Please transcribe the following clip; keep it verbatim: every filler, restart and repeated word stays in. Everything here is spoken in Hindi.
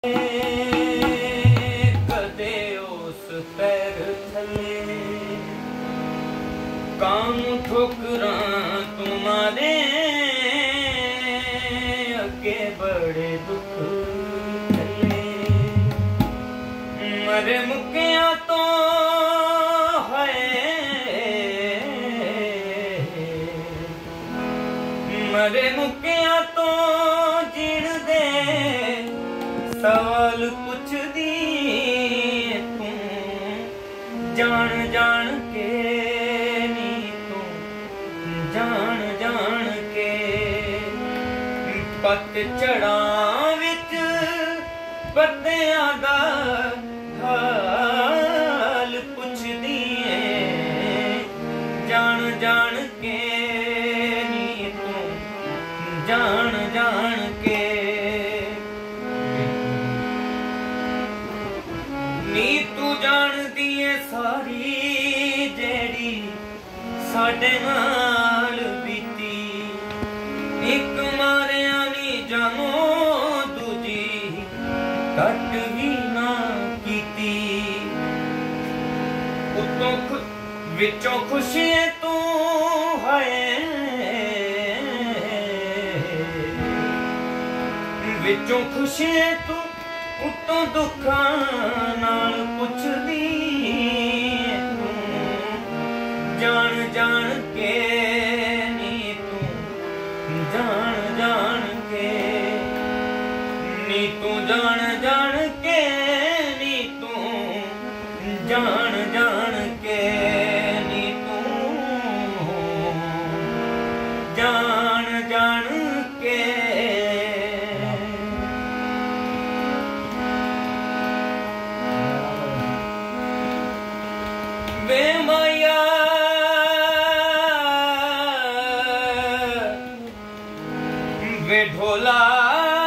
कदे उस पैर थले काम ठोकरां तुम्हारे अगे बड़े दुख थले मरे मुकिया तो मरे मुकिया तो जीण दे सवाल पुछ दी तू जान जान के नी तू जान जान के पत चढ़ा विच पत्तियां दा हाल पुछ दी जान जान के जान जान के नी तू जान दिए सारी जेड़ी साडे नाल बीती एक मारिया नी जानो दूजी कट भी ना कीती उतों विचों खुशी तू है विचों खुशी तू उतों दुखां नाल पुछदी तू जान जान के नी तू जान जान के नी तू जान जान के नी तू जान जान के नी तू जान जान के वे माया वे ढोला